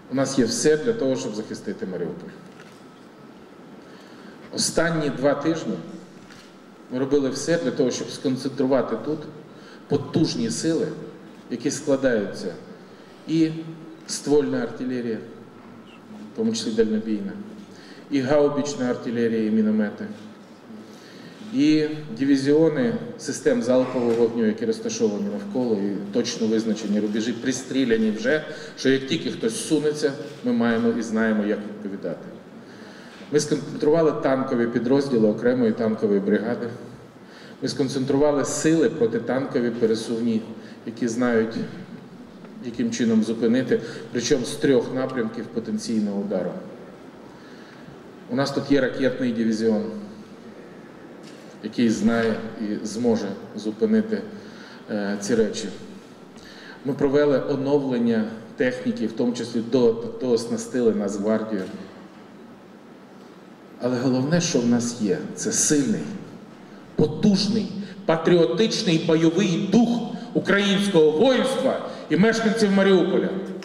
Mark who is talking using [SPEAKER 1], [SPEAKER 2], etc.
[SPEAKER 1] У нас є все для того, щоб захистити Маріуполь. Останні 2 тижні ми робили все для того, щоб сконцентрувати тут потужні сили, які складаються і ствольна артилерія, в тому числі дальнобійна, і гаубична артилерія, і міномети, і дивізіони систем залпового вогню, які розташовані навколо, і точно визначені рубежі, пристріляні вже, що як тільки хтось сунеться, ми маємо і знаємо, як відповідати. Ми сконцентрували танкові підрозділи окремої танкової бригади. Ми сконцентрували сили протитанкові пересувні, які знають, яким чином зупинити, причому з 3 напрямків потенційного удару. У нас тут є ракетний дивізіон, який знає і зможе зупинити ці речі. Ми провели оновлення техніки, в тому числі дооснастили Нацгвардію. Але головне, що в нас є, це сильний, потужний, патріотичний бойовий дух українського воїнства і мешканців Маріуполя.